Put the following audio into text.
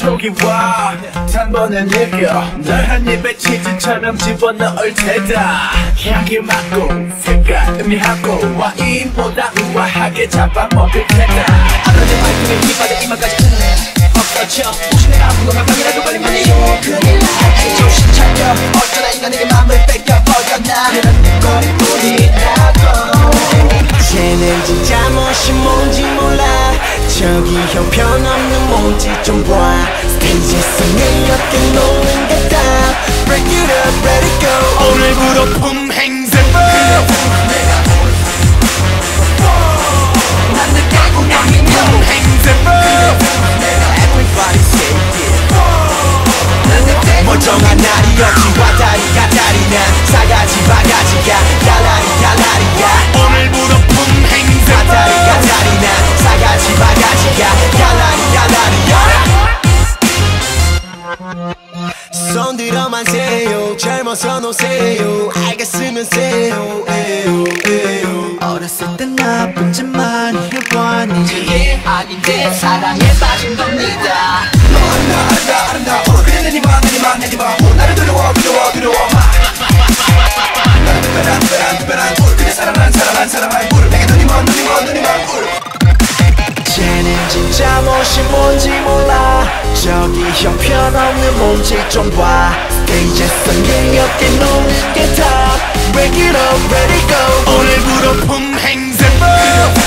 저기 와 단번에 느껴 널 한 입에 치즈처럼 집어넣을 테다 향기 맡고 색깔 의미하고 와인보다 우아하게 잡아먹을 테다 아버지 발톱에 이빨에 이마까지 없어져 혹시 내가 아픈 건가 병이라도 걸린 거니 큰일 나 정신 차려 어쩌다 인간에게 맘을 뺏겨버렸나 그런 거리뿐이라고 쟤는 진짜 멋이 뭔지 몰라 저기 형편없는 몸짓 좀 봐 스테이지에서 내 어깨 놓는 게 다 Break it up, let it go 오늘부로 품행세법 난 늦게 운명이며 품행세법 Everybody say it 난 늦게 멀쩡한 날이 없지 와다리가 다리나 사가지 바가지가 갈라리 갈라리야 오늘부로 품행세법 와다리가 다리나 사가지 바가지가 갈라리 갈라리야 손 들어만 세요 젊어서 노세요 알겠으면 세요 에요 에요 어렸을 땐 나쁜 짓만 해보니 이게 아닌데 사랑에 빠진 겁니다 너 안다 아름다워 그래 내니만 나를 두려워 나는 특별한 그래 사랑한 물 내게 눈이 먼 쟤는 진짜 멋이 뭔지 몰라 저기 형편없는 몸짓 좀봐 스테이지에서 내 어깨 놓는 게 다 Break it up, let it go 오늘부로 품행세법